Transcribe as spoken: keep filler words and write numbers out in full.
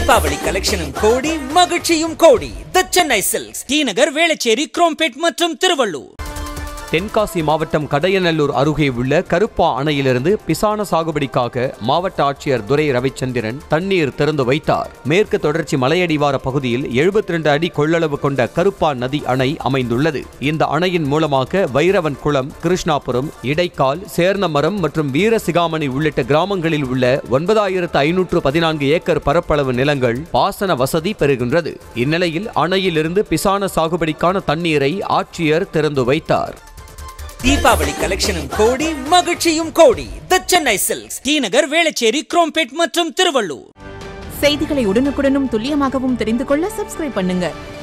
தீபாவளி கலெக்ஷனும் கோடி, மகிழ்ச்சியும் கோடி. The Chennai Silks, T Nagar, Velachery, Chromepet மற்றும் திருவள்ளூர். தென்காசி மாவட்டம் கடையநல்லூர் அருகே உள்ள கருப்பா அணையிலிருந்து பிசான சாகுபடிக்காக மாவட்ட ஆட்சியர் துரை ரவிச்சந்திரன் தண்ணீர் திறந்து வைத்தார். மேற்கு தொடர்ச்சி மலையடிவார பகுதியில் எழுபத்தி இரண்டு அடி கொள்ளளவு கொண்ட கருப்பா நதி அணை அமைந்துள்ளது. இந்த அணையின் மூலமாக வைரவன் குளம், கிருஷ்ணாபுரம், இடைக்கால், சேர்ணமரம் மற்றும் வீரசிகாமணி உள்ளிட்ட கிராமங்களில் உள்ள ஒன்பதாயிரத்து ஐநூற்று பதினான்கு ஏக்கர் பரப்பளவு நிலங்கள் பாசன வசதி பெறுகின்றது. இந்நிலையில் அணையிலிருந்து பிசான சாகுபடிக்கான தண்ணீரை ஆட்சியர் திறந்து வைத்தார். தீபாவளி கலெக்ஷனும் கோடி, மகிழ்ச்சியும் கோடி. The Chennai Silks, T Nagar, Velachery, Chromepet மற்றும் திருவள்ளூர். செய்திகளை உடனுக்குடனும் துல்லியமாகவும் தெரிந்து கொள்ள சப்ஸ்கிரைப் பண்ணுங்க.